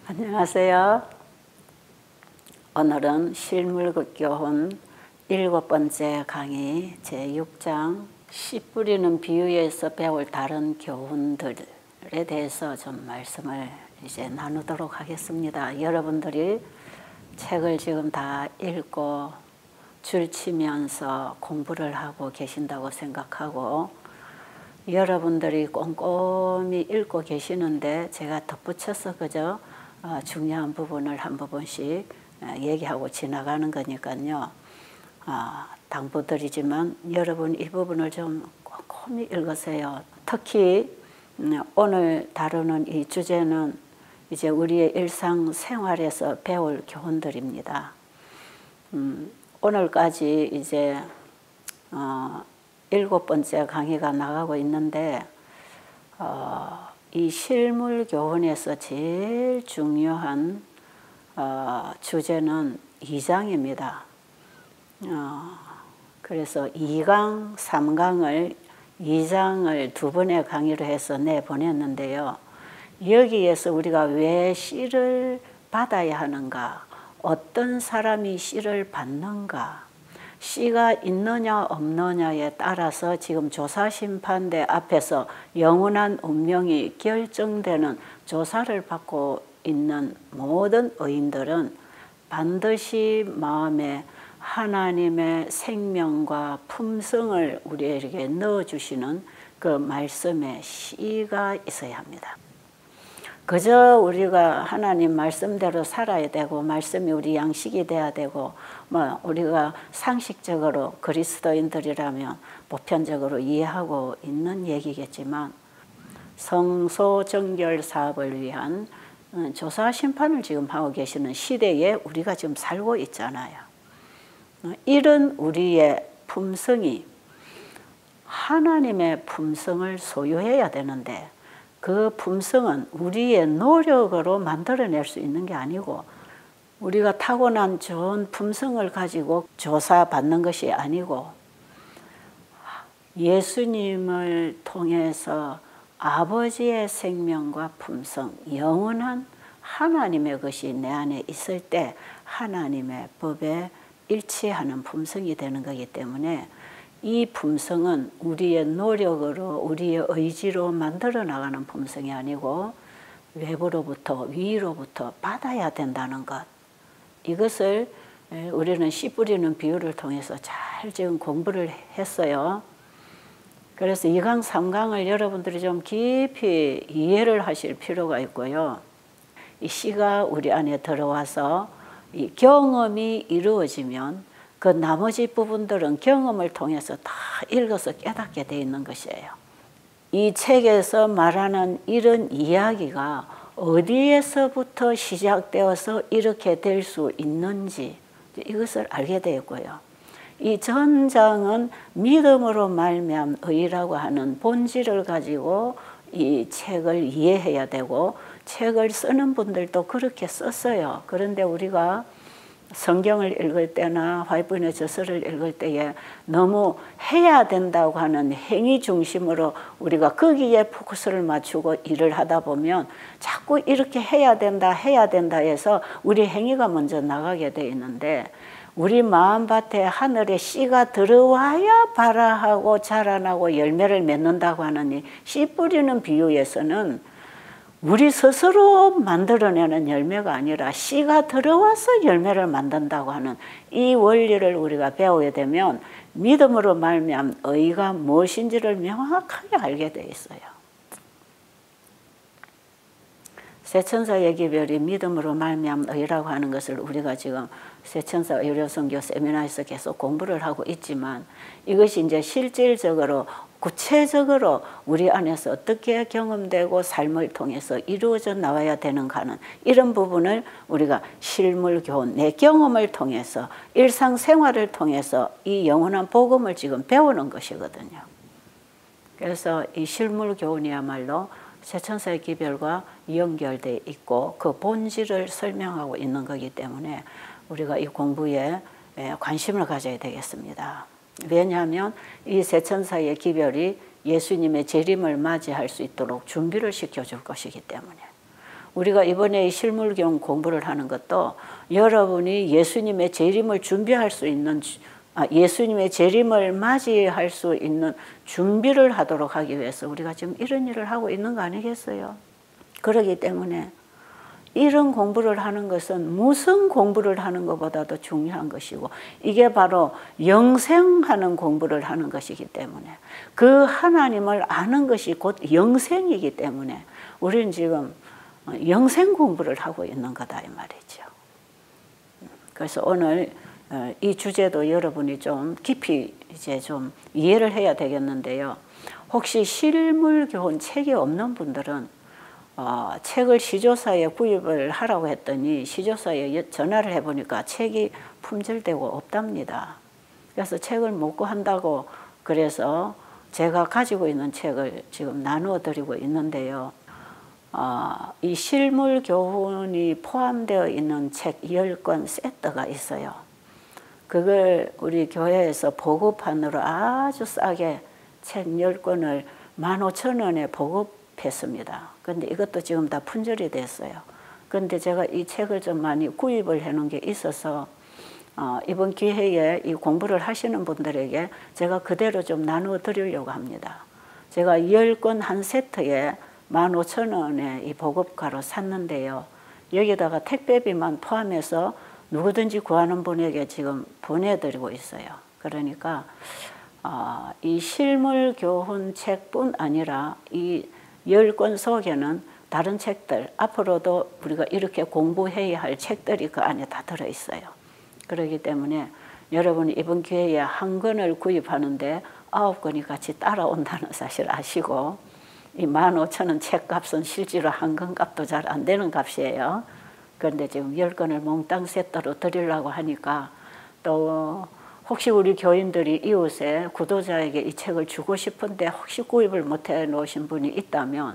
안녕하세요. 오늘은 실물교훈 7번째 강의 제6장 씨 뿌리는 비유에서 배울 다른 교훈들에 대해서 좀 말씀을 이제 나누도록 하겠습니다. 여러분들이 책을 지금 다 읽고 줄치면서 공부를 하고 계신다고 생각하고 여러분들이 꼼꼼히 읽고 계시는데 제가 덧붙여서 그저 중요한 부분을 한 부분씩 얘기하고 지나가는 거니까요. 당부드리지만 여러분 이 부분을 좀 꼼꼼히 읽으세요. 특히 오늘 다루는 이 주제는 이제 우리의 일상생활에서 배울 교훈들입니다. 오늘까지 이제 7번째 강의가 나가고 있는데 이 실물 교훈에서 제일 중요한 주제는 2장입니다. 그래서 2강, 3강을 2장을 두 번의 강의로 해서 내보냈는데요. 여기에서 우리가 왜 씨를 받아야 하는가, 어떤 사람이 씨를 받는가, 씨가 있느냐 없느냐에 따라서 지금 조사심판대 앞에서 영원한 운명이 결정되는 조사를 받고 있는 모든 의인들은 반드시 마음에 하나님의 생명과 품성을 우리에게 넣어주시는 그 말씀에 씨가 있어야 합니다. 그저 우리가 하나님 말씀대로 살아야 되고 말씀이 우리 양식이 돼야 되고 우리가 상식적으로 그리스도인들이라면 보편적으로 이해하고 있는 얘기겠지만 성소정결 사업을 위한 조사 심판을 지금 하고 계시는 시대에 우리가 지금 살고 있잖아요. 이런 우리의 품성이 하나님의 품성을 소유해야 되는데 그 품성은 우리의 노력으로 만들어낼 수 있는 게 아니고 우리가 타고난 좋은 품성을 가지고 조사받는 것이 아니고 예수님을 통해서 아버지의 생명과 품성, 영원한 하나님의 것이 내 안에 있을 때 하나님의 법에 일치하는 품성이 되는 거기 때문에 이 품성은 우리의 노력으로 우리의 의지로 만들어 나가는 품성이 아니고 외부로부터 위로부터 받아야 된다는 것, 이것을 우리는 씨 뿌리는 비유를 통해서 잘 지금 공부를 했어요. 그래서 2강 3강을 여러분들이 좀 깊이 이해를 하실 필요가 있고요. 이 씨가 우리 안에 들어와서 이 경험이 이루어지면 그 나머지 부분들은 경험을 통해서 다 읽어서 깨닫게 되어 있는 것이에요. 이 책에서 말하는 이런 이야기가 어디에서부터 시작되어서 이렇게 될 수 있는지 이것을 알게 되었고요. 이 전장은 믿음으로 말미암은 의라고 하는 본질을 가지고 이 책을 이해해야 되고 책을 쓰는 분들도 그렇게 썼어요. 그런데 우리가 성경을 읽을 때나 화이트보드의 저서를 읽을 때에 너무 해야 된다고 하는 행위 중심으로 우리가 거기에 포커스를 맞추고 일을 하다 보면 자꾸 이렇게 해야 된다 해서 우리 행위가 먼저 나가게 돼 있는데 우리 마음밭에 하늘에 씨가 들어와야 발아하고 자라나고 열매를 맺는다고 하는 이 씨 뿌리는 비유에서는 우리 스스로 만들어내는 열매가 아니라 씨가 들어와서 열매를 만든다고 하는 이 원리를 우리가 배우게 되면 믿음으로 말미암은 의가 무엇인지를 명확하게 알게 돼 있어요. 세천사의 기별이 믿음으로 말미암은 의라고 하는 것을 우리가 지금 세천사 의료선교 세미나에서 계속 공부를 하고 있지만 이것이 이제 실질적으로 구체적으로 우리 안에서 어떻게 경험되고 삶을 통해서 이루어져 나와야 되는가는 이런 부분을 우리가 실물 교훈, 내 경험을 통해서 일상생활을 통해서 이 영원한 복음을 지금 배우는 것이거든요. 그래서 이 실물 교훈이야말로 세천사의 기별과 연결되어 있고 그 본질을 설명하고 있는 거기 때문에 우리가 이 공부에 관심을 가져야 되겠습니다. 왜냐하면 이 세천사의 기별이 예수님의 재림을 맞이할 수 있도록 준비를 시켜줄 것이기 때문에 우리가 이번에 이 실물경 공부를 하는 것도 여러분이 예수님의 재림을 준비할 수 있는, 예수님의 재림을 맞이할 수 있는 준비를 하도록 하기 위해서 우리가 지금 이런 일을 하고 있는 거 아니겠어요? 그렇기 때문에 이런 공부를 하는 것은 무슨 공부를 하는 것보다도 중요한 것이고, 이게 바로 영생하는 공부를 하는 것이기 때문에, 그 하나님을 아는 것이 곧 영생이기 때문에 우리는 지금 영생 공부를 하고 있는 거다 이 말이죠. 그래서 오늘 이 주제도 여러분이 좀 깊이 이제 좀 이해를 해야 되겠는데요. 혹시 실물교훈 책이 없는 분들은 책을 시조사에 구입을 하라고 했더니 시조사에 전화를 해보니까 책이 품절되고 없답니다. 그래서 책을 못 구한다고, 그래서 제가 가지고 있는 책을 지금 나누어 드리고 있는데요. 이 실물 교훈이 포함되어 있는 책 10권 세트가 있어요. 그걸 우리 교회에서 보급판으로 아주 싸게 책 10권을 15,000원에 보급했습니다. 근데 이것도 지금 다 품절이 됐어요. 근데 제가 이 책을 좀 많이 구입을 해 놓은 게 있어서 이번 기회에 이 공부를 하시는 분들에게 제가 그대로 좀 나누어 드리려고 합니다. 제가 10권 한 세트에 15,000원에 이 보급가로 샀는데요. 여기다가 택배비만 포함해서 누구든지 구하는 분에게 지금 보내드리고 있어요. 그러니까 이 실물 교훈 책뿐 아니라 이 10권 속에는 다른 책들, 앞으로도 우리가 이렇게 공부해야 할 책들이 그 안에 다 들어있어요. 그렇기 때문에 여러분이 이번 기회에 한 권을 구입하는데 9권이 같이 따라온다는 사실 아시고, 이 15,000원 책값은 실제로 한 권 값도 잘 안 되는 값이에요. 그런데 지금 10권을 몽땅 세트로 드리려고 하니까, 또 혹시 우리 교인들이 이웃에 구독자에게 이 책을 주고 싶은데 혹시 구입을 못해 놓으신 분이 있다면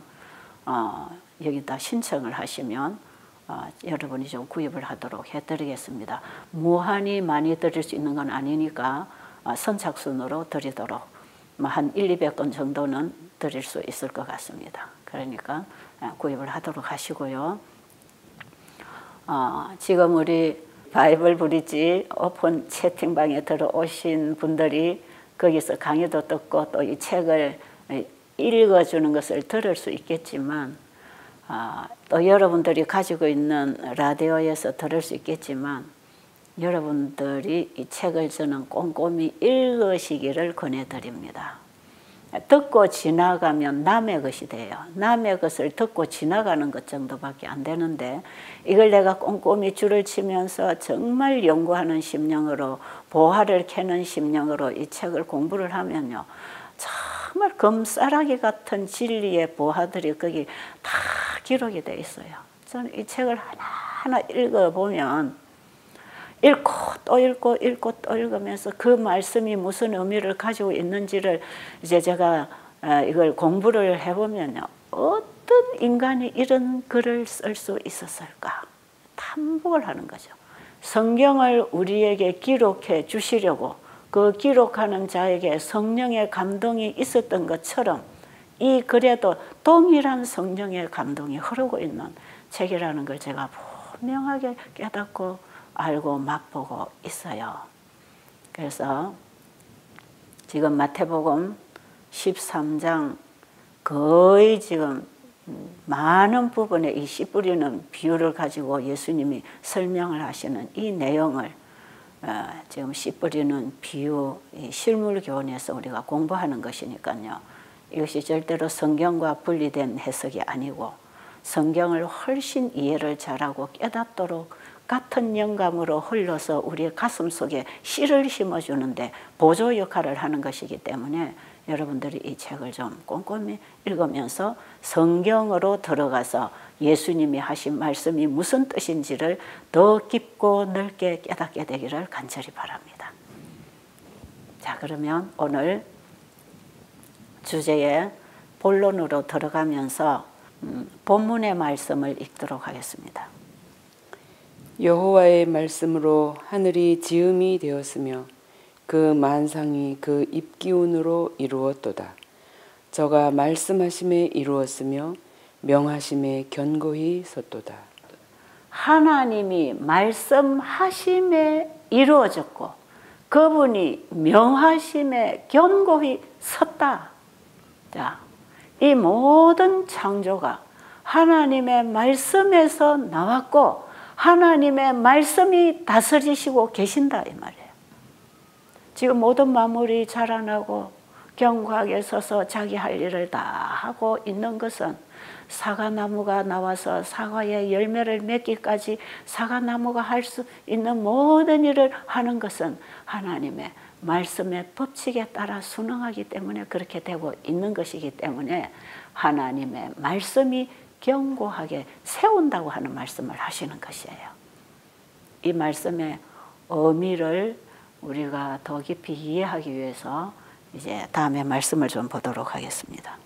여기다 신청을 하시면 여러분이 좀 구입을 하도록 해드리겠습니다. 무한히 많이 드릴 수 있는 건 아니니까 선착순으로 드리도록 한 100~200권 정도는 드릴 수 있을 것 같습니다. 그러니까 구입을 하도록 하시고요. 지금 우리 바이블 브리지 오픈 채팅방에 들어오신 분들이 거기서 강의도 듣고 또 이 책을 읽어주는 것을 들을 수 있겠지만, 또 여러분들이 가지고 있는 라디오에서 들을 수 있겠지만, 여러분들이 이 책을 저는 꼼꼼히 읽으시기를 권해드립니다. 듣고 지나가면 남의 것이 돼요. 남의 것을 듣고 지나가는 것 정도밖에 안 되는데, 이걸 내가 꼼꼼히 줄을 치면서 정말 연구하는 심령으로, 보화를 캐는 심령으로 이 책을 공부를 하면요, 정말 금싸라기 같은 진리의 보화들이 거기 다 기록이 되어 있어요. 저는 이 책을 하나하나 읽어보면 읽고 또 읽고 읽고 또 읽으면서 그 말씀이 무슨 의미를 가지고 있는지를 이제 제가 이걸 공부를 해보면요, 어떤 인간이 이런 글을 쓸 수 있었을까 탐복을 하는 거죠. 성경을 우리에게 기록해 주시려고 그 기록하는 자에게 성령의 감동이 있었던 것처럼 이 글에도 동일한 성령의 감동이 흐르고 있는 책이라는 걸 제가 분명하게 깨닫고 알고 맛보고 있어요. 그래서 지금 마태복음 13장 거의 지금 많은 부분에 이 씨 뿌리는 비유를 가지고 예수님이 설명을 하시는 이 내용을 지금 씨 뿌리는 비유, 실물 교훈에서 우리가 공부하는 것이니까요. 이것이 절대로 성경과 분리된 해석이 아니고 성경을 훨씬 이해를 잘하고 깨닫도록 같은 영감으로 흘러서 우리의 가슴 속에 씨를 심어주는데 보조 역할을 하는 것이기 때문에 여러분들이 이 책을 좀 꼼꼼히 읽으면서 성경으로 들어가서 예수님이 하신 말씀이 무슨 뜻인지를 더 깊고 넓게 깨닫게 되기를 간절히 바랍니다. 자, 그러면 오늘 주제의 본론으로 들어가면서 본문의 말씀을 읽도록 하겠습니다. 여호와의 말씀으로 하늘이 지음이 되었으며 그 만상이 그 입기운으로 이루었도다. 저가 말씀하심에 이루었으며 명하심에 견고히 섰도다. 하나님이 말씀하심에 이루어졌고 그분이 명하심에 견고히 섰다. 자, 이 모든 창조가 하나님의 말씀에서 나왔고 하나님의 말씀이 다스리시고 계신다 이 말이에요. 지금 모든 만물이 자라나고 견고하게 서서 자기 할 일을 다 하고 있는 것은 사과나무가 나와서 사과의 열매를 맺기까지 사과나무가 할 수 있는 모든 일을 하는 것은 하나님의 말씀의 법칙에 따라 순응하기 때문에 그렇게 되고 있는 것이기 때문에 하나님의 말씀이 견고하게 세운다고 하는 말씀을 하시는 것이에요. 이 말씀의 의미를 우리가 더 깊이 이해하기 위해서 이제 다음에 말씀을 좀 보도록 하겠습니다.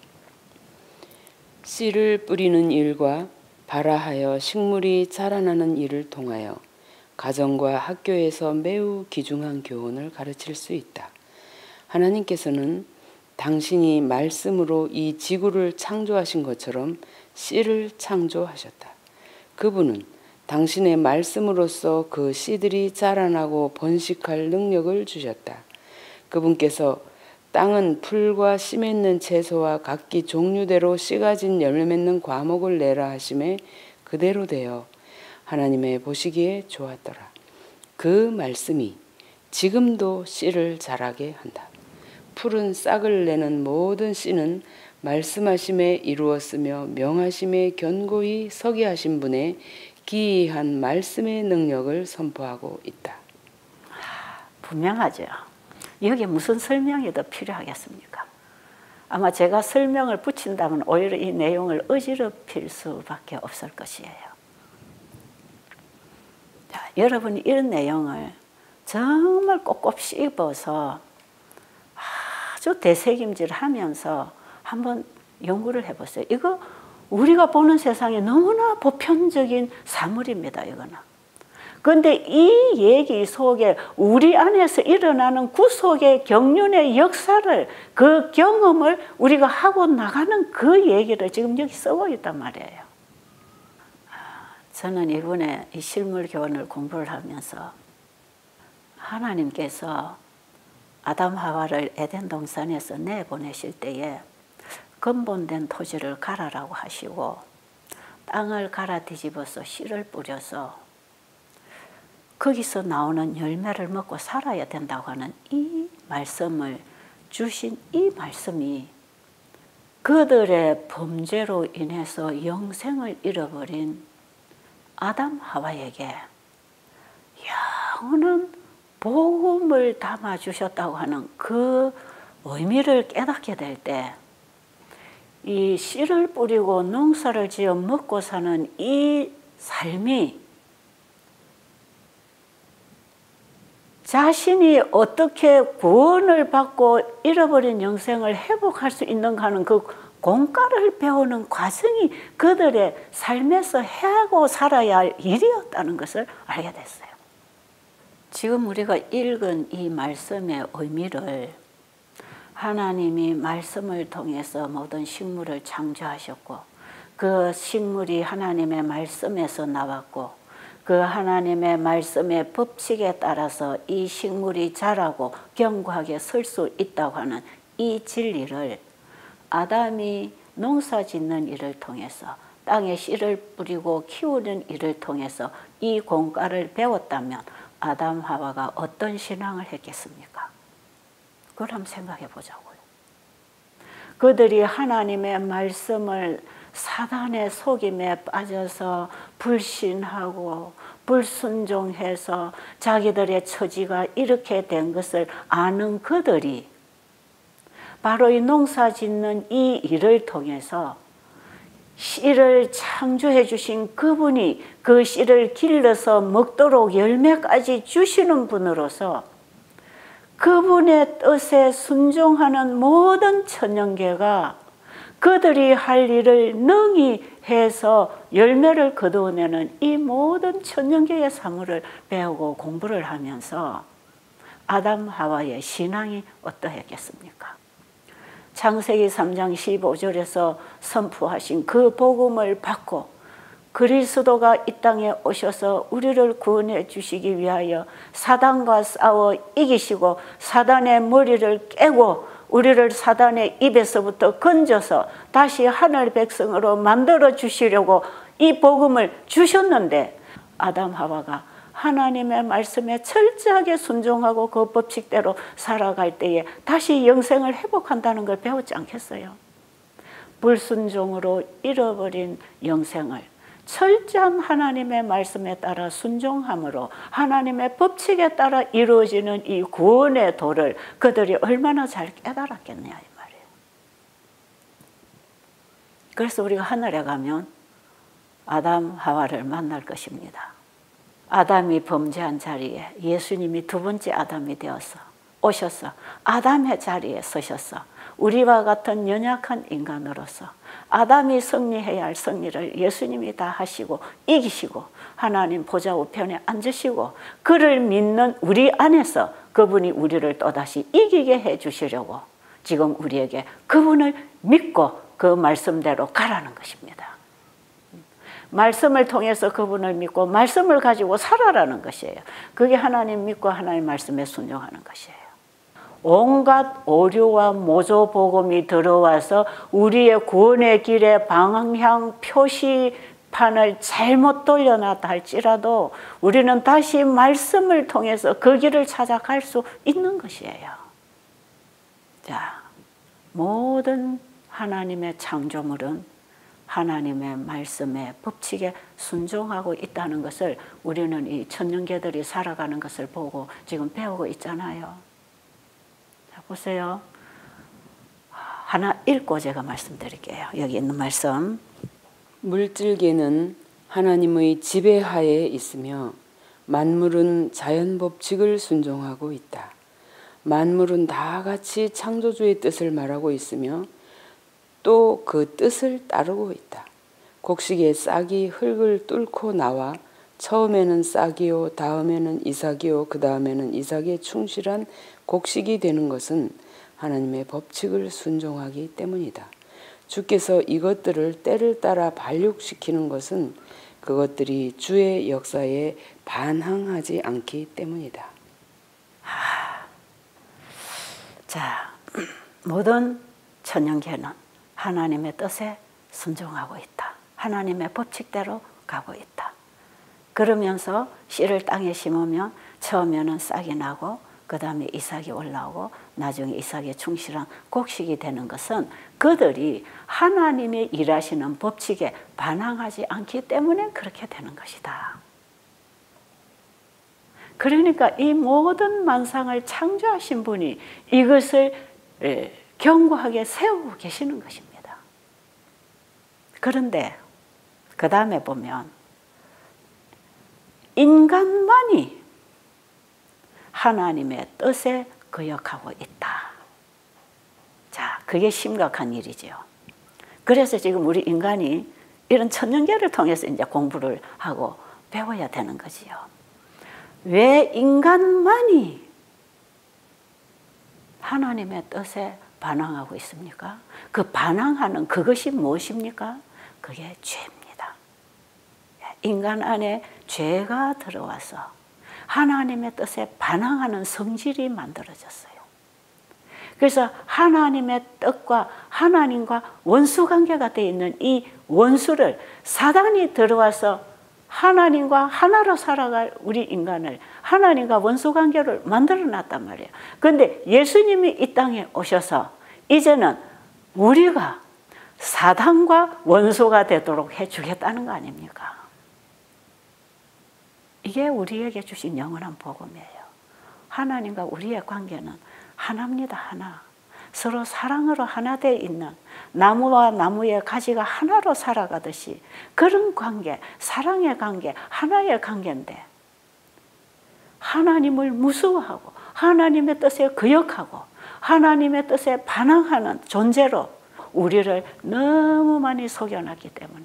씨를 뿌리는 일과 발아하여 식물이 자라나는 일을 통하여 가정과 학교에서 매우 귀중한 교훈을 가르칠 수 있다. 하나님께서는 당신이 말씀으로 이 지구를 창조하신 것처럼 씨를 창조하셨다. 그분은 당신의 말씀으로써 그 씨들이 자라나고 번식할 능력을 주셨다. 그분께서 땅은 풀과 씨 맺는 채소와 각기 종류대로 씨가 진 열매 맺는 과목을 내라 하심에 그대로 되어 하나님의 보시기에 좋았더라. 그 말씀이 지금도 씨를 자라게 한다. 풀은 싹을 내는 모든 씨는 말씀하심에 이루었으며 명하심에 견고히 서게 하신 분의 기이한 말씀의 능력을 선포하고 있다. 분명하죠. 여기에 무슨 설명이 더 필요하겠습니까? 아마 제가 설명을 붙인다면 오히려 이 내용을 어지럽힐 수밖에 없을 것이에요. 자, 여러분이 이런 내용을 정말 꼭꼭 씹어서 아주 되새김질하면서 한번 연구를 해보세요. 이거 우리가 보는 세상에 너무나 보편적인 사물입니다. 이거는. 그런데 이 얘기 속에 우리 안에서 일어나는 구속의 경륜의 역사를 그 경험을 우리가 하고 나가는 그 얘기를 지금 여기 쓰고 있단 말이에요. 저는 이번에 이 실물 교훈을 공부를 하면서 하나님께서 아담 하와를 에덴 동산에서 내보내실 때에 근본된 토지를 갈아라고 하시고 땅을 갈아 뒤집어서 씨를 뿌려서 거기서 나오는 열매를 먹고 살아야 된다고 하는 이 말씀을 주신 이 말씀이 그들의 범죄로 인해서 영생을 잃어버린 아담 하와에게 영원한 복음을 담아주셨다고 하는 그 의미를 깨닫게 될 때 이 씨를 뿌리고 농사를 지어 먹고 사는 이 삶이 자신이 어떻게 구원을 받고 잃어버린 영생을 회복할 수 있는가 하는 그 공과를 배우는 과정이 그들의 삶에서 하고 살아야 할 일이었다는 것을 알게 됐어요. 지금 우리가 읽은 이 말씀의 의미를 하나님이 말씀을 통해서 모든 식물을 창조하셨고 그 식물이 하나님의 말씀에서 나왔고 그 하나님의 말씀의 법칙에 따라서 이 식물이 자라고 견고하게 설 수 있다고 하는 이 진리를 아담이 농사 짓는 일을 통해서 땅에 씨를 뿌리고 키우는 일을 통해서 이 공과를 배웠다면 아담 하와가 어떤 신앙을 했겠습니까? 그걸 한번 생각해 보자고요. 그들이 하나님의 말씀을 사단의 속임에 빠져서 불신하고 불순종해서 자기들의 처지가 이렇게 된 것을 아는 그들이 바로 이 농사 짓는 이 일을 통해서 씨를 창조해 주신 그분이 그 씨를 길러서 먹도록 열매까지 주시는 분으로서 그분의 뜻에 순종하는 모든 천연계가 그들이 할 일을 능히 해서 열매를 거두어내는 이 모든 천연계의 사물을 배우고 공부를 하면서 아담 하와의 신앙이 어떠했겠습니까? 창세기 3장 15절에서 선포하신 그 복음을 받고 그리스도가 이 땅에 오셔서 우리를 구원해 주시기 위하여 사단과 싸워 이기시고 사단의 머리를 깨고 우리를 사단의 입에서부터 건져서 다시 하늘 백성으로 만들어 주시려고 이 복음을 주셨는데 아담 하와가 하나님의 말씀에 철저하게 순종하고 그 법칙대로 살아갈 때에 다시 영생을 회복한다는 걸 배웠지 않겠어요? 불순종으로 잃어버린 영생을 철저한 하나님의 말씀에 따라 순종함으로 하나님의 법칙에 따라 이루어지는 이 구원의 도를 그들이 얼마나 잘 깨달았겠냐 이 말이에요. 그래서 우리가 하늘에 가면 아담 하와를 만날 것입니다. 아담이 범죄한 자리에 예수님이 두 번째 아담이 되어서 오셔서 아담의 자리에 서셔서 우리와 같은 연약한 인간으로서 아담이 승리해야 할 승리를 예수님이 다 하시고 이기시고 하나님 보좌 우편에 앉으시고 그를 믿는 우리 안에서 그분이 우리를 또다시 이기게 해 주시려고 지금 우리에게 그분을 믿고 그 말씀대로 가라는 것입니다. 말씀을 통해서 그분을 믿고 말씀을 가지고 살아라는 것이에요. 그게 하나님 믿고 하나님 말씀에 순종하는 것이에요. 온갖 오류와 모조 복음이 들어와서 우리의 구원의 길에 방향 표시판을 잘못 돌려놨다 할지라도 우리는 다시 말씀을 통해서 그 길을 찾아갈 수 있는 것이에요. 자, 모든 하나님의 창조물은 하나님의 말씀에 법칙에 순종하고 있다는 것을 우리는 이 천년계들이 살아가는 것을 보고 지금 배우고 있잖아요. 자, 보세요. 하나 읽고 제가 말씀드릴게요. 여기 있는 말씀. 물질계는 하나님의 지배하에 있으며 만물은 자연 법칙을 순종하고 있다. 만물은 다 같이 창조주의 뜻을 말하고 있으며 또 그 뜻을 따르고 있다. 곡식의 싹이 흙을 뚫고 나와 처음에는 싹이요 다음에는 이삭이요 그 다음에는 이삭에 충실한 곡식이 되는 것은 하나님의 법칙을 순종하기 때문이다. 주께서 이것들을 때를 따라 발육시키는 것은 그것들이 주의 역사에 반항하지 않기 때문이다. 자, 모든 천년계는 하나님의 뜻에 순종하고 있다. 하나님의 법칙대로 가고 있다. 그러면서 씨를 땅에 심으면 처음에는 싹이 나고 그 다음에 이삭이 올라오고 나중에 이삭에 충실한 곡식이 되는 것은 그들이 하나님의 일하시는 법칙에 반항하지 않기 때문에 그렇게 되는 것이다. 그러니까 이 모든 만상을 창조하신 분이 이것을 견고하게 세우고 계시는 것입니다. 그런데 그 다음에 보면 인간만이 하나님의 뜻에 거역하고 있다. 자, 그게 심각한 일이죠. 그래서 지금 우리 인간이 이런 천년계를 통해서 이제 공부를 하고 배워야 되는 거지요. 왜 인간만이 하나님의 뜻에 반항하고 있습니까? 그 반항하는 그것이 무엇입니까? 그게 죄입니다. 인간 안에 죄가 들어와서 하나님의 뜻에 반항하는 성질이 만들어졌어요. 그래서 하나님의 뜻과 하나님과 원수관계가 되어 있는 이 원수를 사단이 들어와서 하나님과 하나로 살아갈 우리 인간을 하나님과 원수관계를 만들어 놨단 말이에요. 그런데 예수님이 이 땅에 오셔서 이제는 우리가 사단과 원수가 되도록 해주겠다는 거 아닙니까? 이게 우리에게 주신 영원한 복음이에요. 하나님과 우리의 관계는 하나입니다. 하나. 서로 사랑으로 하나 되어 있는 나무와 나무의 가지가 하나로 살아가듯이 그런 관계, 사랑의 관계, 하나의 관계인데 하나님을 무서워하고 하나님의 뜻에 거역하고 하나님의 뜻에 반항하는 존재로 우리를 너무 많이 속여놨기 때문에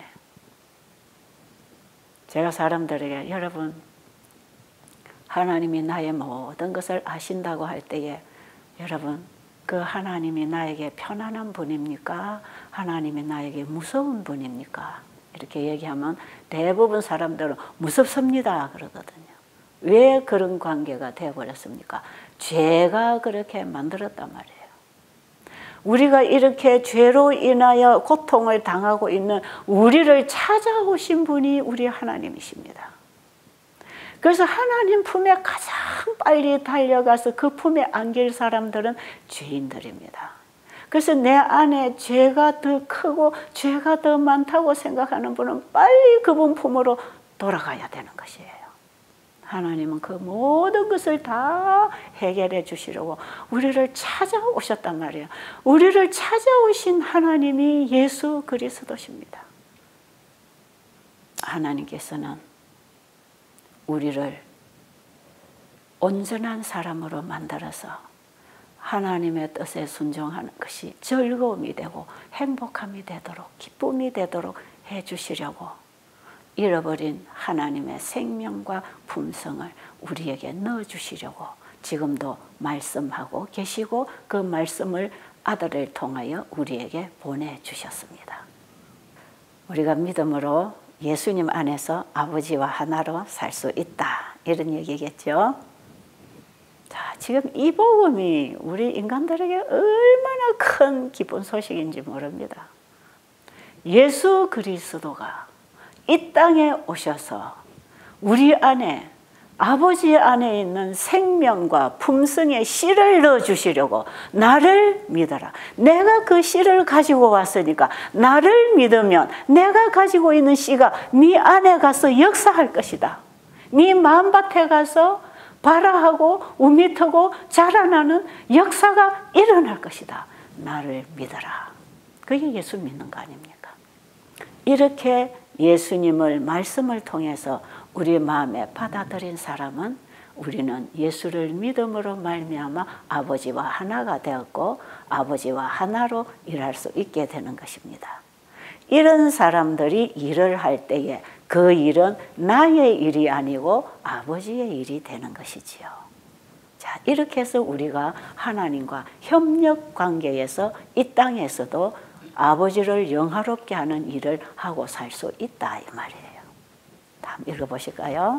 제가 사람들에게 여러분 하나님이 나의 모든 것을 아신다고 할 때에 여러분 그 하나님이 나에게 편안한 분입니까? 하나님이 나에게 무서운 분입니까? 이렇게 얘기하면 대부분 사람들은 무섭습니다 그러거든요. 왜 그런 관계가 되어버렸습니까? 죄가 그렇게 만들었단 말이에요. 우리가 이렇게 죄로 인하여 고통을 당하고 있는 우리를 찾아오신 분이 우리 하나님이십니다. 그래서 하나님 품에 가장 빨리 달려가서 그 품에 안길 사람들은 죄인들입니다. 그래서 내 안에 죄가 더 크고 죄가 더 많다고 생각하는 분은 빨리 그분 품으로 돌아가야 되는 것이에요. 하나님은 그 모든 것을 다 해결해 주시려고 우리를 찾아오셨단 말이에요. 우리를 찾아오신 하나님이 예수 그리스도십니다. 하나님께서는 우리를 온전한 사람으로 만들어서 하나님의 뜻에 순종하는 것이 즐거움이 되고 행복함이 되도록 기쁨이 되도록 해주시려고 잃어버린 하나님의 생명과 품성을 우리에게 넣어주시려고 지금도 말씀하고 계시고 그 말씀을 아들을 통하여 우리에게 보내주셨습니다. 우리가 믿음으로 예수님 안에서 아버지와 하나로 살 수 있다. 이런 얘기겠죠. 자, 지금 이 복음이 우리 인간들에게 얼마나 큰 기쁜 소식인지 모릅니다. 예수 그리스도가 이 땅에 오셔서 우리 안에 아버지 안에 있는 생명과 품성의 씨를 넣어주시려고 나를 믿어라. 내가 그 씨를 가지고 왔으니까 나를 믿으면 내가 가지고 있는 씨가 네 안에 가서 역사할 것이다. 네 마음밭에 가서 발아하고 우미트고 자라나는 역사가 일어날 것이다. 나를 믿어라. 그게 예수 믿는 거 아닙니까? 이렇게 예수님을 말씀을 통해서 우리 마음에 받아들인 사람은 우리는 예수를 믿음으로 말미암아 아버지와 하나가 되었고 아버지와 하나로 일할 수 있게 되는 것입니다. 이런 사람들이 일을 할 때에 그 일은 나의 일이 아니고 아버지의 일이 되는 것이지요. 자, 이렇게 해서 우리가 하나님과 협력 관계에서 이 땅에서도 아버지를 영화롭게 하는 일을 하고 살 수 있다 이 말이에요. 다음 읽어보실까요?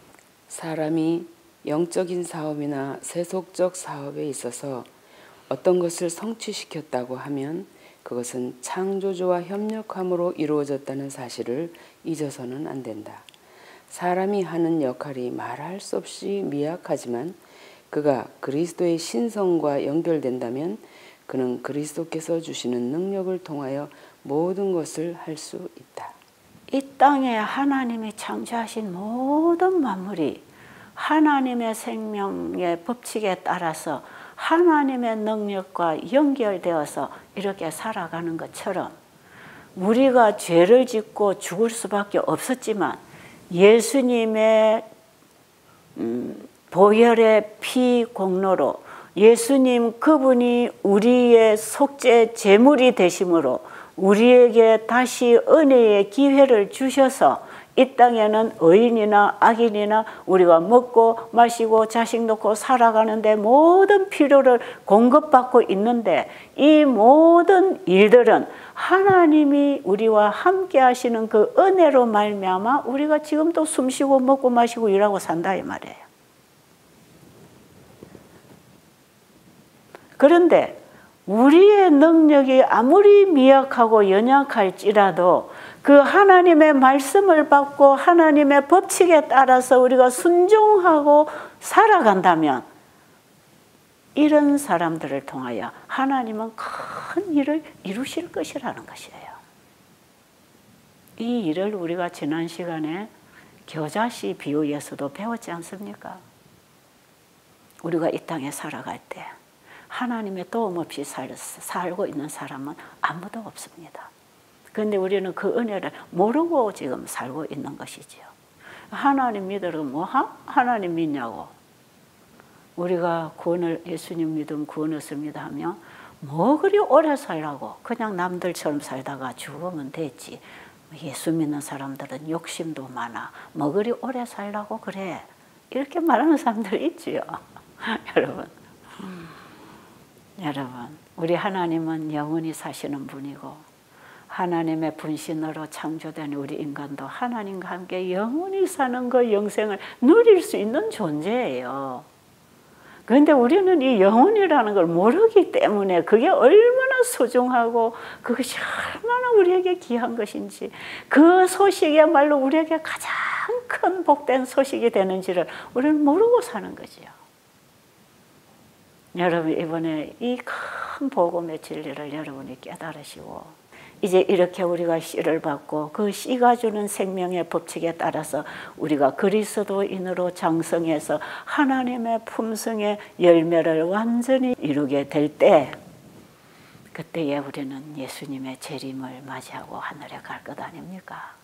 사람이 영적인 사업이나 세속적 사업에 있어서 어떤 것을 성취시켰다고 하면 그것은 창조주와 협력함으로 이루어졌다는 사실을 잊어서는 안 된다. 사람이 하는 역할이 말할 수 없이 미약하지만 그가 그리스도의 신성과 연결된다면 그는 그리스도께서 주시는 능력을 통하여 모든 것을 할 수 있다. 이 땅에 하나님이 창조하신 모든 만물이 하나님의 생명의 법칙에 따라서 하나님의 능력과 연결되어서 이렇게 살아가는 것처럼 우리가 죄를 짓고 죽을 수밖에 없었지만 예수님의 보혈의 피 공로로 예수님 그분이 우리의 속죄 제물이 되심으로 우리에게 다시 은혜의 기회를 주셔서 이 땅에는 의인이나 악인이나 우리가 먹고 마시고 자식 놓고 살아가는데 모든 필요를 공급받고 있는데 이 모든 일들은 하나님이 우리와 함께 하시는 그 은혜로 말미암아 우리가 지금도 숨쉬고 먹고 마시고 일하고 산다 이 말이에요. 그런데 우리의 능력이 아무리 미약하고 연약할지라도 그 하나님의 말씀을 받고 하나님의 법칙에 따라서 우리가 순종하고 살아간다면 이런 사람들을 통하여 하나님은 큰 일을 이루실 것이라는 것이에요. 이 일을 우리가 지난 시간에 겨자씨 비유에서도 배웠지 않습니까? 우리가 이 땅에 살아갈 때 하나님의 도움 없이 살고 있는 사람은 아무도 없습니다. 그런데 우리는 그 은혜를 모르고 지금 살고 있는 것이지요. 하나님 믿으라고 뭐 하나님 믿냐고. 우리가 예수님 믿음 구원 얻습니다 하면 뭐 그리 오래 살라고 그냥 남들처럼 살다가 죽으면 됐지. 예수 믿는 사람들은 욕심도 많아. 뭐 그리 오래 살라고 그래. 이렇게 말하는 사람들이 있지요. 여러분. 여러분, 우리 하나님은 영원히 사시는 분이고 하나님의 분신으로 창조된 우리 인간도 하나님과 함께 영원히 사는 그 영생을 누릴 수 있는 존재예요. 그런데 우리는 이 영혼이라는 걸 모르기 때문에 그게 얼마나 소중하고 그것이 얼마나 우리에게 귀한 것인지, 그 소식이야말로 우리에게 가장 큰 복된 소식이 되는지를 우리는 모르고 사는 거지요. 여러분, 이번에 이 큰 복음의 진리를 여러분이 깨달으시고 이제 이렇게 우리가 씨를 받고 그 씨가 주는 생명의 법칙에 따라서 우리가 그리스도인으로 장성해서 하나님의 품성의 열매를 완전히 이루게 될 때, 그때에 우리는 예수님의 재림을 맞이하고 하늘에 갈 것 아닙니까?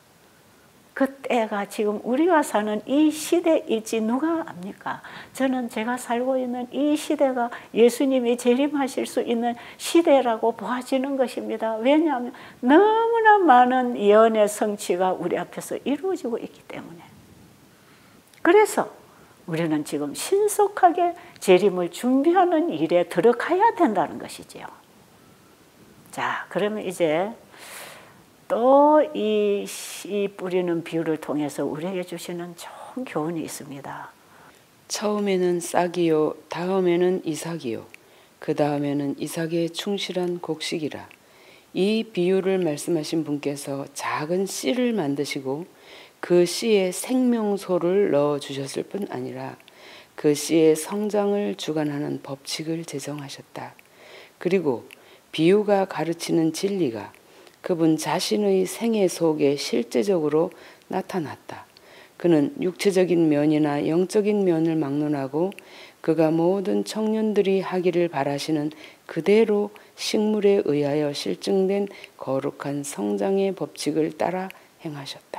그때가 지금 우리가 사는 이 시대일지 누가 압니까? 저는 제가 살고 있는 이 시대가 예수님이 재림하실 수 있는 시대라고 보아지는 것입니다. 왜냐하면 너무나 많은 예언의 성취가 우리 앞에서 이루어지고 있기 때문에. 그래서 우리는 지금 신속하게 재림을 준비하는 일에 들어가야 된다는 것이지요. 자, 그러면 이제 또 이 씨 뿌리는 비유를 통해서 우리에게 주시는 좋은 교훈이 있습니다. 처음에는 싹이요, 다음에는 이삭이요, 그 다음에는 이삭의 충실한 곡식이라. 이 비유를 말씀하신 분께서 작은 씨를 만드시고 그 씨에 생명소를 넣어주셨을 뿐 아니라 그 씨의 성장을 주관하는 법칙을 제정하셨다. 그리고 비유가 가르치는 진리가 그분 자신의 생애 속에 실제적으로 나타났다. 그는 육체적인 면이나 영적인 면을 막론하고 그가 모든 청년들이 하기를 바라시는 그대로 식물에 의하여 실증된 거룩한 성장의 법칙을 따라 행하셨다.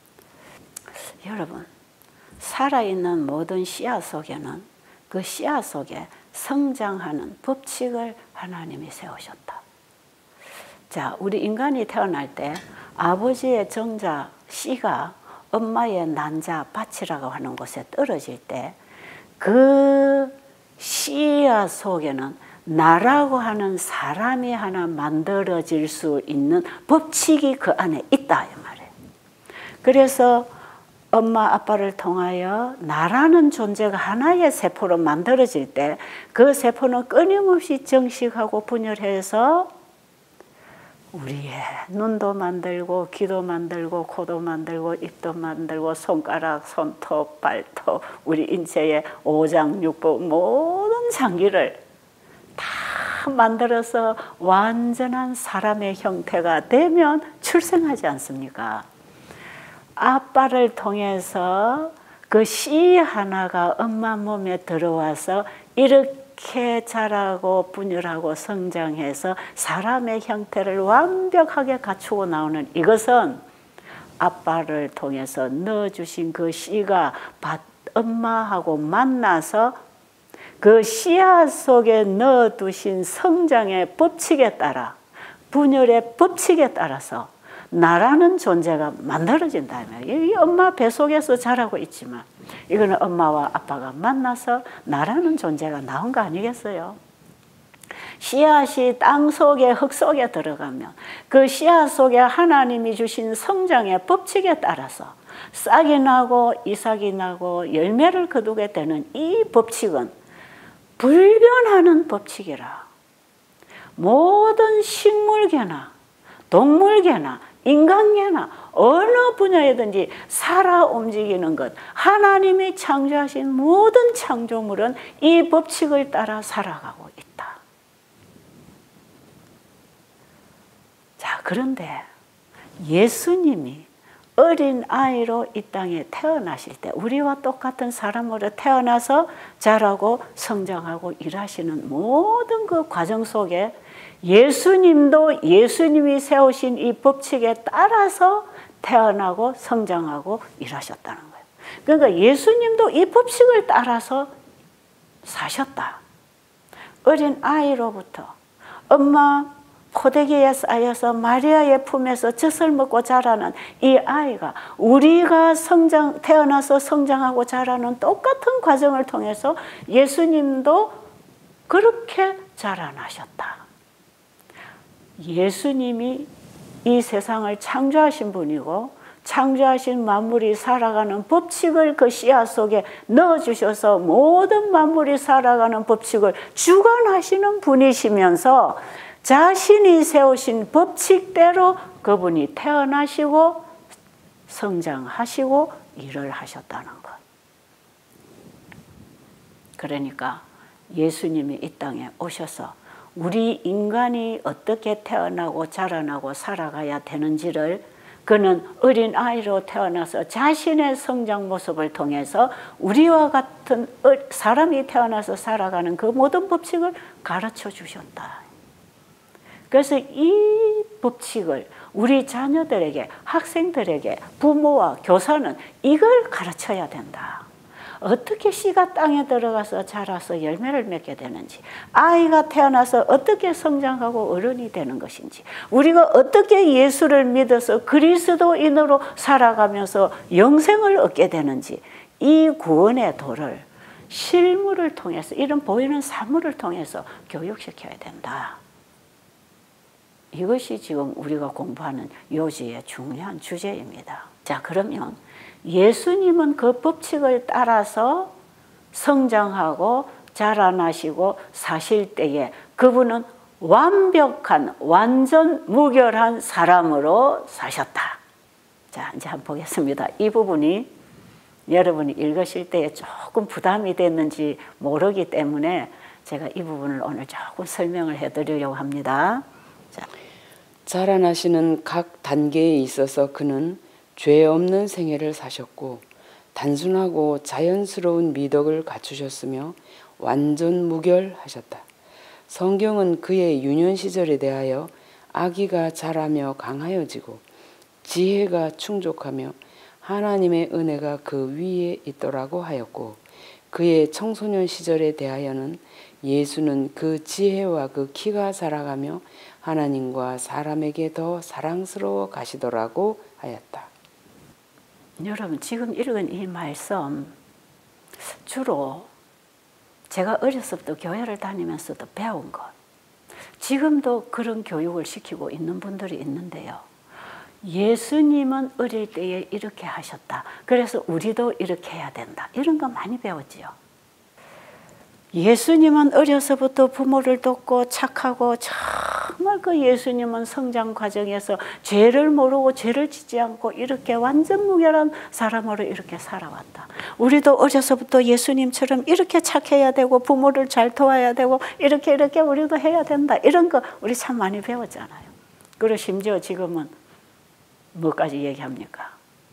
여러분, 살아있는 모든 씨앗 속에는 그 씨앗 속에 성장하는 법칙을 하나님이 세우셨다. 자, 우리 인간이 태어날 때 아버지의 정자 씨가 엄마의 난자 밭이라고 하는 곳에 떨어질 때 그 씨앗 속에는 나라고 하는 사람이 하나 만들어질 수 있는 법칙이 그 안에 있다 이 말이에요. 그래서 엄마 아빠를 통하여 나라는 존재가 하나의 세포로 만들어질 때 그 세포는 끊임없이 정식하고 분열해서 우리의 눈도 만들고 귀도 만들고 코도 만들고 입도 만들고 손가락, 손톱, 발톱, 우리 인체의 오장육부 모든 장기를 다 만들어서 완전한 사람의 형태가 되면 출생하지 않습니까? 아빠를 통해서 그 씨 하나가 엄마 몸에 들어와서 이렇게 자라고 분열하고 성장해서 사람의 형태를 완벽하게 갖추고 나오는 이것은 아빠를 통해서 넣어주신 그 씨가 엄마하고 만나서 그 씨앗 속에 넣어두신 성장의 법칙에 따라 분열의 법칙에 따라서 나라는 존재가 만들어진다면 이 엄마 뱃속에서 자라고 있지만 이거는 엄마와 아빠가 만나서 나라는 존재가 나온 거 아니겠어요? 씨앗이 땅 속에 흙 속에 들어가면 그 씨앗 속에 하나님이 주신 성장의 법칙에 따라서 싹이 나고 이삭이 나고 열매를 거두게 되는 이 법칙은 불변하는 법칙이라. 모든 식물계나 동물계나 인간계나 어느 분야에든지 살아 움직이는 것, 하나님이 창조하신 모든 창조물은 이 법칙을 따라 살아가고 있다. 자, 그런데 예수님이 어린 아이로 이 땅에 태어나실 때 우리와 똑같은 사람으로 태어나서 자라고 성장하고 일하시는 모든 그 과정 속에 예수님도 예수님이 세우신 이 법칙에 따라서 태어나고 성장하고 일하셨다는 거예요. 그러니까 예수님도 이 법칙을 따라서 사셨다. 어린 아이로부터 엄마 포대기에 쌓여서 마리아의 품에서 젖을 먹고 자라는 이 아이가 우리가 태어나서 성장하고 자라는 똑같은 과정을 통해서 예수님도 그렇게 자라나셨다. 예수님이 이 세상을 창조하신 분이고 창조하신 만물이 살아가는 법칙을 그 씨앗 속에 넣어주셔서 모든 만물이 살아가는 법칙을 주관하시는 분이시면서 자신이 세우신 법칙대로 그분이 태어나시고 성장하시고 일을 하셨다는 것. 그러니까 예수님이 이 땅에 오셔서 우리 인간이 어떻게 태어나고 자라나고 살아가야 되는지를 그는 어린아이로 태어나서 자신의 성장 모습을 통해서 우리와 같은 사람이 태어나서 살아가는 그 모든 법칙을 가르쳐 주셨다. 그래서 이 법칙을 우리 자녀들에게, 학생들에게, 부모와 교사는 이걸 가르쳐야 된다. 어떻게 씨가 땅에 들어가서 자라서 열매를 맺게 되는지, 아이가 태어나서 어떻게 성장하고 어른이 되는 것인지, 우리가 어떻게 예수를 믿어서 그리스도인으로 살아가면서 영생을 얻게 되는지, 이 구원의 도를 실물을 통해서, 이런 보이는 사물을 통해서 교육시켜야 된다. 이것이 지금 우리가 공부하는 요지의 중요한 주제입니다. 자, 그러면 예수님은 그 법칙을 따라서 성장하고 자라나시고 사실 때에 그분은 완벽한, 완전 무결한 사람으로 사셨다. 자, 이제 한번 보겠습니다. 이 부분이 여러분이 읽으실 때에 조금 부담이 됐는지 모르기 때문에 제가 이 부분을 오늘 조금 설명을 해드리려고 합니다. 자. 자라나시는 각 단계에 있어서 그는 죄 없는 생애를 사셨고 단순하고 자연스러운 미덕을 갖추셨으며 완전 무결하셨다. 성경은 그의 유년 시절에 대하여 아기가 자라며 강하여지고 지혜가 충족하며 하나님의 은혜가 그 위에 있더라고 하였고, 그의 청소년 시절에 대하여는 예수는 그 지혜와 그 키가 자라가며 하나님과 사람에게 더 사랑스러워 가시더라고 하였다. 여러분, 지금 읽은 이 말씀 주로 제가 어렸을 때 교회를 다니면서도 배운 것, 지금도 그런 교육을 시키고 있는 분들이 있는데요. 예수님은 어릴 때에 이렇게 하셨다. 그래서 우리도 이렇게 해야 된다. 이런 거 많이 배웠지요. 예수님은 어려서부터 부모를 돕고 착하고, 정말 그 예수님은 성장 과정에서 죄를 모르고 죄를 짓지 않고 이렇게 완전 무결한 사람으로 이렇게 살아왔다. 우리도 어려서부터 예수님처럼 이렇게 착해야 되고 부모를 잘 도와야 되고 이렇게 우리도 해야 된다. 이런 거 우리 참 많이 배웠잖아요. 그리고 심지어 지금은 뭐까지 얘기합니까?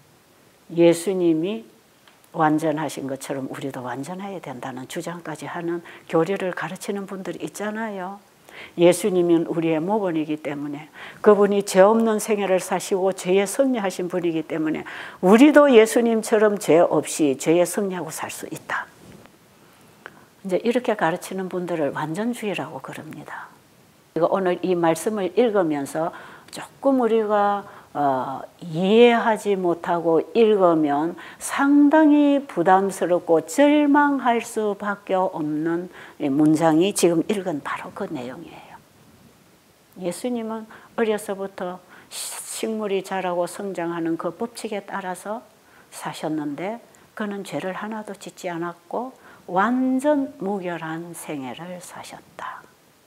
예수님이 완전하신 것처럼 우리도 완전해야 된다는 주장까지 하는 교리를 가르치는 분들이 있잖아요. 예수님은 우리의 모본이기 때문에, 그분이 죄 없는 생애를 사시고 죄에 승리하신 분이기 때문에 우리도 예수님처럼 죄 없이 죄에 승리하고 살 수 있다. 이제 이렇게 가르치는 분들을 완전주의라고 그럽니다. 오늘 이 말씀을 읽으면서 조금 우리가 이해하지 못하고 읽으면 상당히 부담스럽고 절망할 수밖에 없는 문장이 지금 읽은 바로 그 내용이에요. 예수님은 어려서부터 식물이 자라고 성장하는 그 법칙에 따라서 사셨는데 그는 죄를 하나도 짓지 않았고 완전 무결한 생애를 사셨다.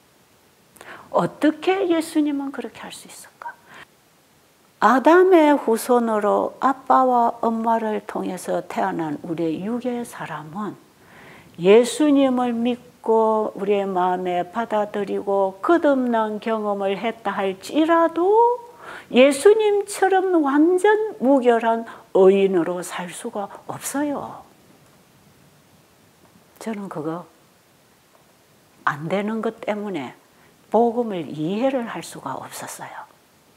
어떻게 예수님은 그렇게 할 수 있을까? 아담의 후손으로 아빠와 엄마를 통해서 태어난 우리의 육의 사람은 예수님을 믿고 우리의 마음에 받아들이고 거듭난 경험을 했다 할지라도 예수님처럼 완전 무결한 의인으로 살 수가 없어요. 저는 그거 안 되는 것 때문에 복음을 이해를 할 수가 없었어요.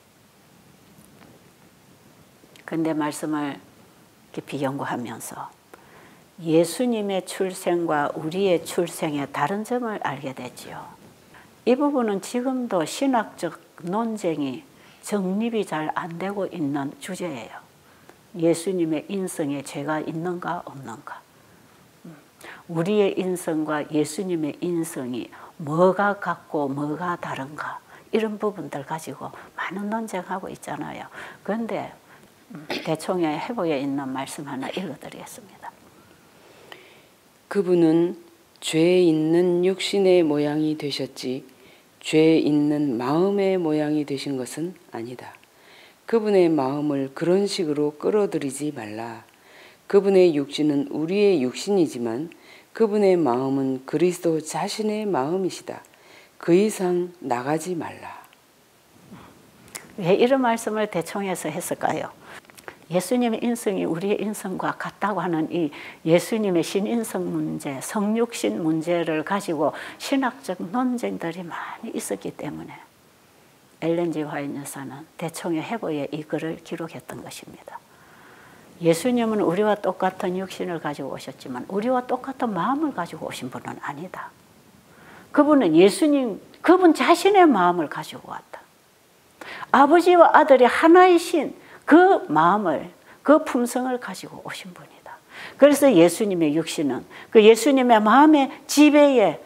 근데 말씀을 깊이 연구하면서 예수님의 출생과 우리의 출생의 다른 점을 알게 되지요. 이 부분은 지금도 신학적 논쟁이 정립이 잘 안 되고 있는 주제예요. 예수님의 인성에 죄가 있는가 없는가. 우리의 인성과 예수님의 인성이 뭐가 같고 뭐가 다른가 이런 부분들 가지고 많은 논쟁하고 있잖아요. 그런데 대총의 해보에 있는 말씀 하나 읽어드리겠습니다. 그분은 죄 있는 육신의 모양이 되셨지 죄 있는 마음의 모양이 되신 것은 아니다. 그분의 마음을 그런 식으로 끌어들이지 말라. 그분의 육신은 우리의 육신이지만 그분의 마음은 그리스도 자신의 마음이시다. 그 이상 나가지 말라. 왜 이런 말씀을 대총에서 했을까요? 예수님의 인성이 우리의 인성과 같다고 하는 이 예수님의 신인성 문제, 성육신 문제를 가지고 신학적 논쟁들이 많이 있었기 때문에 엘렌 G. 화이트 여사는 대총의 해보에 이 글을 기록했던 것입니다. 예수님은 우리와 똑같은 육신을 가지고 오셨지만 우리와 똑같은 마음을 가지고 오신 분은 아니다. 그분은 그분 자신의 마음을 가지고 왔다. 아버지와 아들이 하나이신 그 마음을, 그 품성을 가지고 오신 분이다. 그래서 예수님의 육신은 그 예수님의 마음의 지배에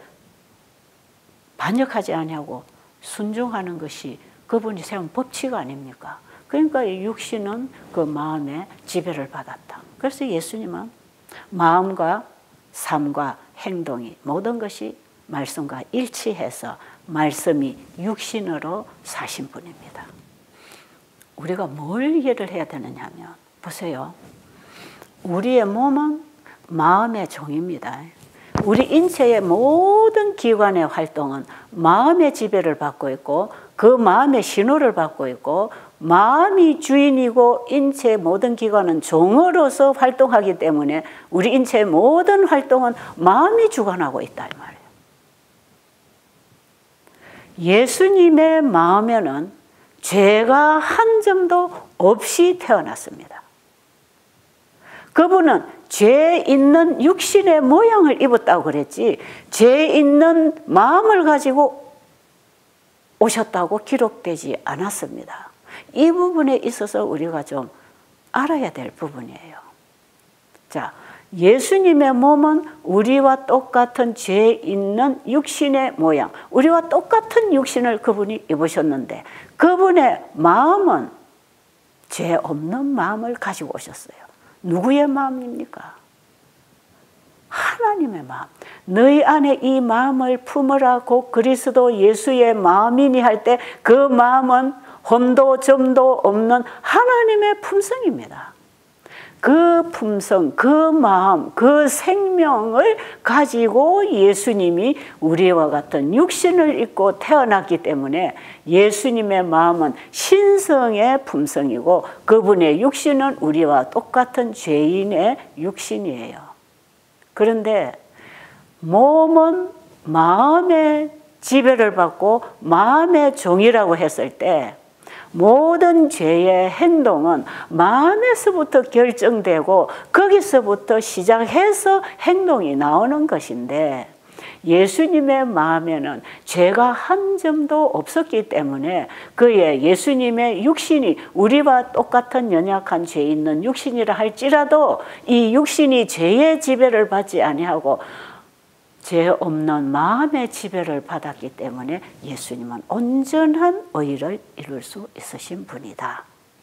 반역하지 아니하고 순종하는 것이 그분이 세운 법칙 아닙니까? 그러니까 육신은 그 마음의 지배를 받았다. 그래서 예수님은 마음과 삶과 행동이 모든 것이 말씀과 일치해서 말씀이 육신으로 사신 분입니다. 우리가 뭘 이해를 해야 되느냐 하면 보세요. 우리의 몸은 마음의 종입니다. 우리 인체의 모든 기관의 활동은 마음의 지배를 받고 있고 그 마음의 신호를 받고 있고 마음이 주인이고 인체의 모든 기관은 종으로서 활동하기 때문에 우리 인체의 모든 활동은 마음이 주관하고 있다 이 말이에요. 예수님의 마음에는 죄가 한 점도 없이 태어났습니다. 그분은 죄 있는 육신의 모양을 입었다고 그랬지 죄 있는 마음을 가지고 오셨다고 기록되지 않았습니다. 이 부분에 있어서 우리가 좀 알아야 될 부분이에요. 자, 예수님의 몸은 우리와 똑같은 죄 있는 육신의 모양, 우리와 똑같은 육신을 그분이 입으셨는데 그분의 마음은 죄 없는 마음을 가지고 오셨어요. 누구의 마음입니까? 하나님의 마음. 너희 안에 이 마음을 품으라고 그리스도 예수의 마음이니 할 때 그 마음은 험도 점도 없는 하나님의 품성입니다. 그 품성, 그 마음, 그 생명을 가지고 예수님이 우리와 같은 육신을 입고 태어났기 때문에 예수님의 마음은 신성의 품성이고 그분의 육신은 우리와 똑같은 죄인의 육신이에요. 그런데 몸은 마음의 지배를 받고 마음의 종이라고 했을 때 모든 죄의 행동은 마음에서부터 결정되고 거기서부터 시작해서 행동이 나오는 것인데 예수님의 마음에는 죄가 한 점도 없었기 때문에 그의 예수님의 육신이 우리와 똑같은 연약한 죄 있는 육신이라 할지라도 이 육신이 죄의 지배를 받지 아니하고 죄 없는 마음의 지배를 받았기 때문에 예수님은 온전한 의를 이룰 수 있으신 분이다.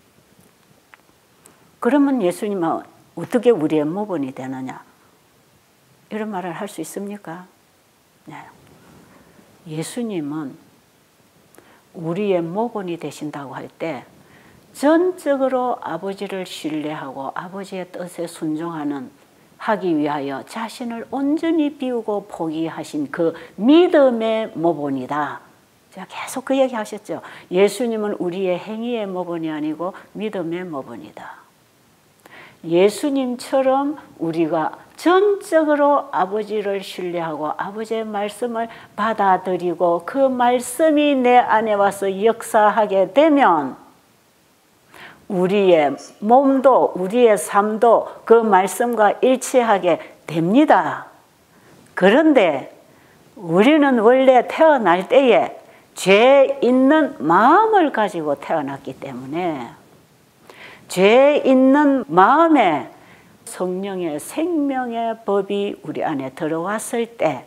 그러면 예수님은 어떻게 우리의 모본이 되느냐? 이런 말을 할 수 있습니까? 네. 예수님은 우리의 모본이 되신다고 할 때 전적으로 아버지를 신뢰하고 아버지의 뜻에 순종하는 하기 위하여 자신을 온전히 비우고 포기하신 그 믿음의 모본이다. 제가 계속 그 얘기 하셨죠. 예수님은 우리의 행위의 모본이 아니고 믿음의 모본이다. 예수님처럼 우리가 전적으로 아버지를 신뢰하고 아버지의 말씀을 받아들이고 그 말씀이 내 안에 와서 역사하게 되면 우리의 몸도 우리의 삶도 그 말씀과 일치하게 됩니다. 그런데 우리는 원래 태어날 때에 죄 있는 마음을 가지고 태어났기 때문에 죄 있는 마음에 성령의 생명의 법이 우리 안에 들어왔을 때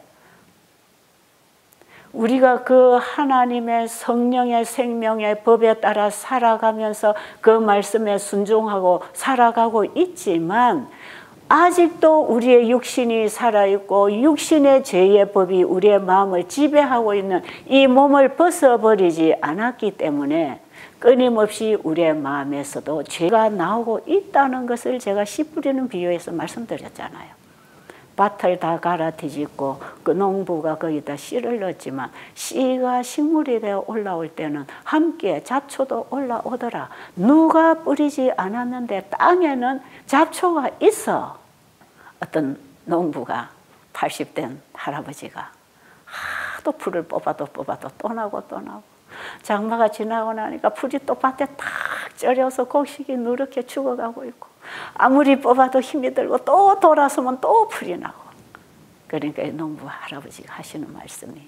우리가 그 하나님의 성령의 생명의 법에 따라 살아가면서 그 말씀에 순종하고 살아가고 있지만 아직도 우리의 육신이 살아있고 육신의 죄의 법이 우리의 마음을 지배하고 있는 이 몸을 벗어버리지 않았기 때문에 끊임없이 우리의 마음에서도 죄가 나오고 있다는 것을 제가 씨 뿌리는 비유에서 말씀드렸잖아요. 밭을 다 갈아 뒤집고 그 농부가 거기다 씨를 넣었지만 씨가 식물이 되어 올라올 때는 함께 잡초도 올라오더라. 누가 뿌리지 않았는데 땅에는 잡초가 있어. 어떤 농부가 80된 할아버지가 하도 풀을 뽑아도 또 나고 장마가 지나고 나니까 풀이 또 밭에 탁 ጨ려서 곡식이 누렇게 죽어가고 있고 아무리 뽑아도 힘이 들고 또 돌아서면 또 풀이 나고. 그러니까 농부 할아버지가 하시는 말씀이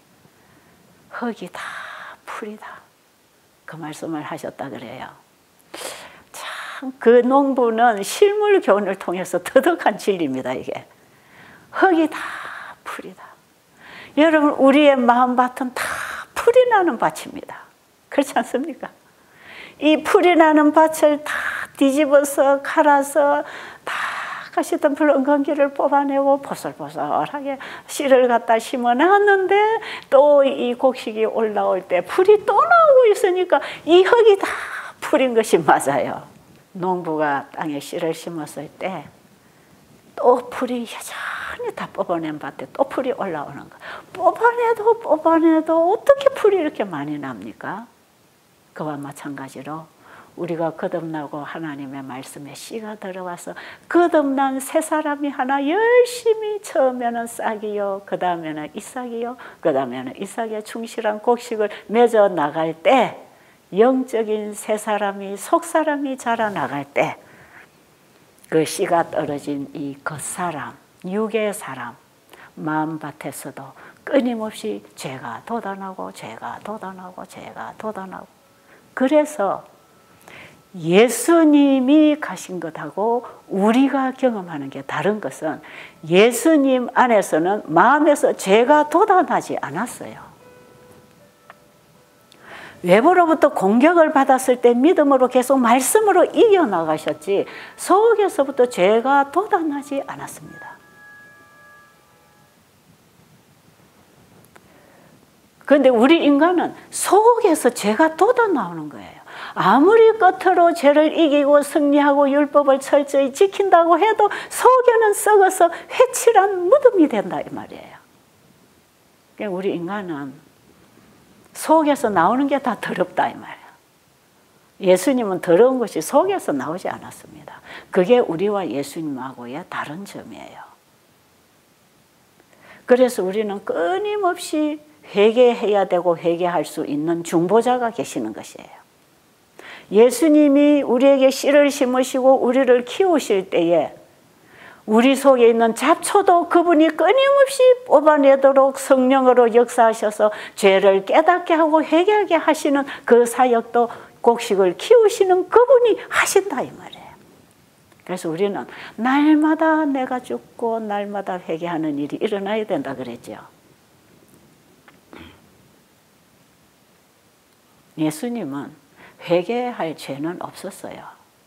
흙이 다 풀이다. 그 말씀을 하셨다 그래요. 참 그 농부는 실물 교훈을 통해서 터득한 진리입니다. 이게 흙이 다 풀이다. 여러분 우리의 마음밭은 다 풀이 나는 밭입니다. 그렇지 않습니까? 이 풀이 나는 밭을 다 뒤집어서 갈아서 다 가시던 붉은 건기를 뽑아내고 보슬보슬하게 씨를 갖다 심어놨는데 또 이 곡식이 올라올 때 풀이 또 나오고 있으니까 이 흙이 다 풀인 것이 맞아요. 농부가 땅에 씨를 심었을 때 또 풀이 여전히 다 뽑아낸 밭에 또 풀이 올라오는 거. 뽑아내도 어떻게 풀이 이렇게 많이 납니까? 그와 마찬가지로 우리가 거듭나고 하나님의 말씀에 씨가 들어와서 거듭난 새 사람이 하나 열심히 처음에는 싹이요, 그 다음에는 이삭이요, 그 다음에는 이삭의 충실한 곡식을 맺어 나갈 때 영적인 새 사람이 속 사람이 자라나갈 때 그 씨가 떨어진 이 겉사람, 육의 사람 마음밭에서도 끊임없이 죄가 돋아나고 그래서 예수님이 가신 것하고 우리가 경험하는 게 다른 것은 예수님 안에서는 마음에서 죄가 돋아나지 않았어요. 외부로부터 공격을 받았을 때 믿음으로 계속 말씀으로 이겨나가셨지 속에서부터 죄가 돋아나지 않았습니다. 그런데 우리 인간은 속에서 죄가 돋아나오는 거예요. 아무리 겉으로 죄를 이기고 승리하고 율법을 철저히 지킨다고 해도 속에는 썩어서 회칠한 무덤이 된다 이 말이에요. 그러니까 우리 인간은 속에서 나오는 게 다 더럽다 이 말이에요. 예수님은 더러운 것이 속에서 나오지 않았습니다. 그게 우리와 예수님하고의 다른 점이에요. 그래서 우리는 끊임없이 회개해야 되고 회개할 수 있는 중보자가 계시는 것이에요. 예수님이 우리에게 씨를 심으시고 우리를 키우실 때에 우리 속에 있는 잡초도 그분이 끊임없이 뽑아내도록 성령으로 역사하셔서 죄를 깨닫게 하고 회개하게 하시는 그 사역도 곡식을 키우시는 그분이 하신다 이 말이에요. 그래서 우리는 날마다 내가 죽고 날마다 회개하는 일이 일어나야 된다 그랬죠. 예수님은 회개할 죄는 없었어요.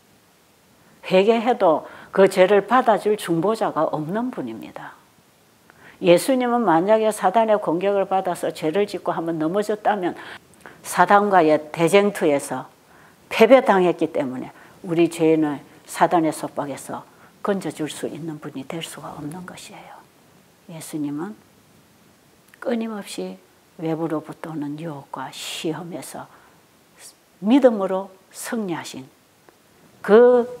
회개해도 그 죄를 받아줄 중보자가 없는 분입니다. 예수님은 만약에 사단의 공격을 받아서 죄를 짓고 한번 넘어졌다면 사단과의 대쟁투에서 패배당했기 때문에 우리 죄인을 사단의 속박에서 건져줄 수 있는 분이 될 수가 없는 것이에요. 예수님은 끊임없이 외부로부터 오는 유혹과 시험에서 믿음으로 승리하신 그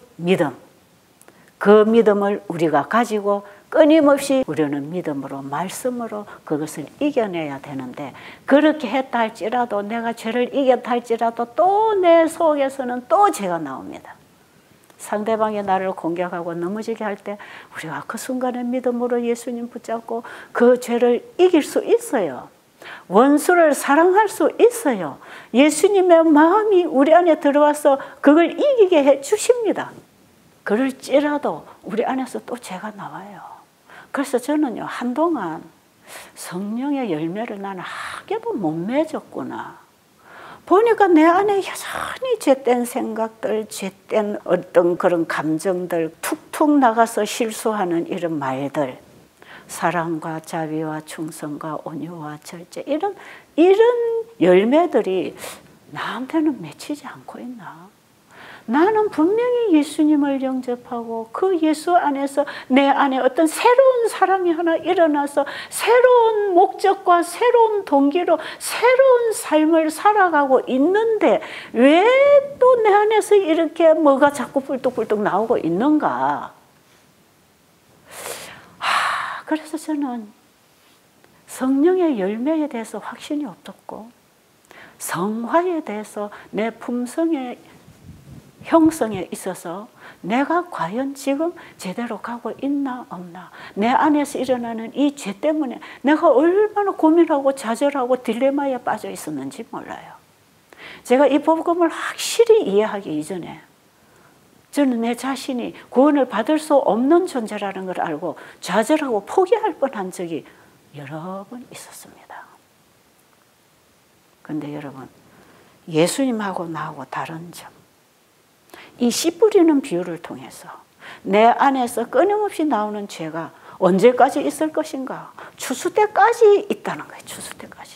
믿음을 우리가 가지고 끊임없이 우리는 믿음으로 말씀으로 그것을 이겨내야 되는데 그렇게 했다 할지라도 내가 죄를 이겼다 할지라도 또 내 속에서는 또 죄가 나옵니다. 상대방이 나를 공격하고 넘어지게 할 때 우리가 그 순간에 믿음으로 예수님 붙잡고 그 죄를 이길 수 있어요. 원수를 사랑할 수 있어요. 예수님의 마음이 우리 안에 들어와서 그걸 이기게 해 주십니다. 그럴지라도 우리 안에서 또 죄가 나와요. 그래서 저는요, 한동안 성령의 열매를 나는 한 개도 못 맺었구나. 보니까 내 안에 여전히 죄된 생각들, 죄된 어떤 그런 감정들, 툭툭 나가서 실수하는 이런 말들, 사랑과 자비와 충성과 온유와 절제, 이런 열매들이 나한테는 맺히지 않고 있나? 나는 분명히 예수님을 영접하고 그 예수 안에서 내 안에 어떤 새로운 사람이 하나 일어나서 새로운 목적과 새로운 동기로 새로운 삶을 살아가고 있는데 왜 또 내 안에서 이렇게 뭐가 자꾸 불뚝불뚝 나오고 있는가? 그래서 저는 성령의 열매에 대해서 확신이 없었고 성화에 대해서 내 품성의 형성에 있어서 내가 과연 지금 제대로 가고 있나 없나, 내 안에서 일어나는 이 죄 때문에 내가 얼마나 고민하고 좌절하고 딜레마에 빠져 있었는지 몰라요. 제가 이 복음을 확실히 이해하기 이전에 저는 내 자신이 구원을 받을 수 없는 존재라는 걸 알고 좌절하고 포기할 뻔한 적이 여러 번 있었습니다. 그런데 여러분, 예수님하고 나하고 다른 점, 이 씨 뿌리는 비유를 통해서 내 안에서 끊임없이 나오는 죄가 언제까지 있을 것인가? 추수 때까지 있다는 거예요. 추수 때까지.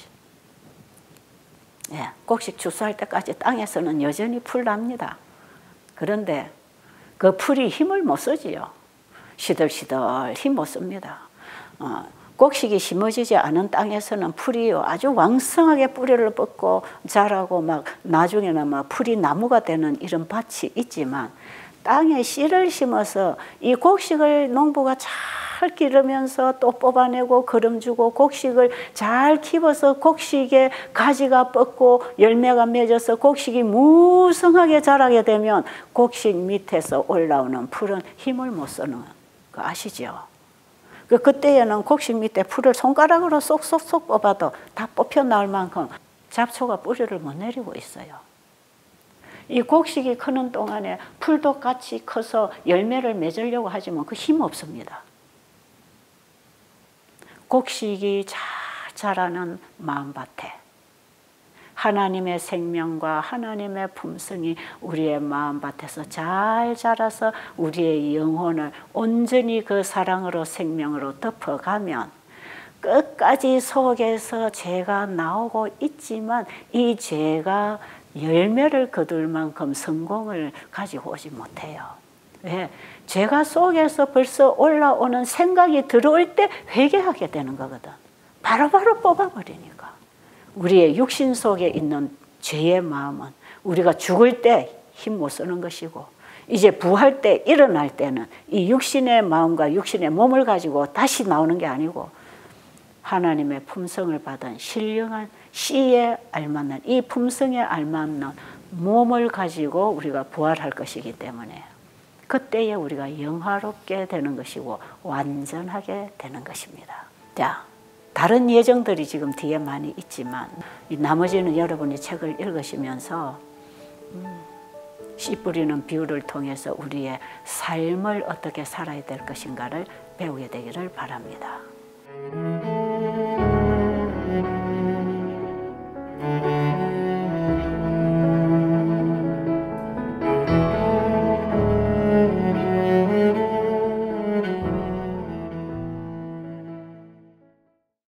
예, 곡식 추수할 때까지 땅에서는 여전히 풀 납니다. 그런데 그 풀이 힘을 못 쓰지요. 시들시들 힘 못 씁니다. 곡식이 심어지지 않은 땅에서는 풀이 아주 왕성하게 뿌리를 뻗고 자라고 막 나중에는 막 풀이 나무가 되는 이런 밭이 있지만, 땅에 씨를 심어서 이 곡식을 농부가 잘 기르면서 또 뽑아내고 거름 주고 곡식을 잘 키워서 곡식에 가지가 뻗고 열매가 맺어서 곡식이 무성하게 자라게 되면 곡식 밑에서 올라오는 풀은 힘을 못 쓰는 거 아시죠? 그때에는 곡식 밑에 풀을 손가락으로 쏙쏙쏙 뽑아도 다 뽑혀 나올 만큼 잡초가 뿌리를 못 내리고 있어요. 이 곡식이 크는 동안에 풀도 같이 커서 열매를 맺으려고 하지만 그 힘 없습니다. 곡식이 잘 자라는 마음밭에 하나님의 생명과 하나님의 품성이 우리의 마음밭에서 잘 자라서 우리의 영혼을 온전히 그 사랑으로 생명으로 덮어가면 끝까지 속에서 죄가 나오고 있지만 이 죄가 열매를 거둘 만큼 성공을 가지고 오지 못해요. 왜? 죄가 속에서 벌써 올라오는 생각이 들어올 때 회개하게 되는 거거든. 바로바로 뽑아버리니까. 우리의 육신 속에 있는 죄의 마음은 우리가 죽을 때 힘 못 쓰는 것이고, 이제 부활 때 일어날 때는 이 육신의 마음과 육신의 몸을 가지고 다시 나오는 게 아니고 하나님의 품성을 받은 신령한 씨에 알맞는, 이 품성에 알맞는 몸을 가지고 우리가 부활할 것이기 때문에 그때에 우리가 영화롭게 되는 것이고 완전하게 되는 것입니다. 자, 다른 예정들이 지금 뒤에 많이 있지만 나머지는 여러분이 책을 읽으시면서 씨 뿌리는 비유를 통해서 우리의 삶을 어떻게 살아야 될 것인가를 배우게 되기를 바랍니다.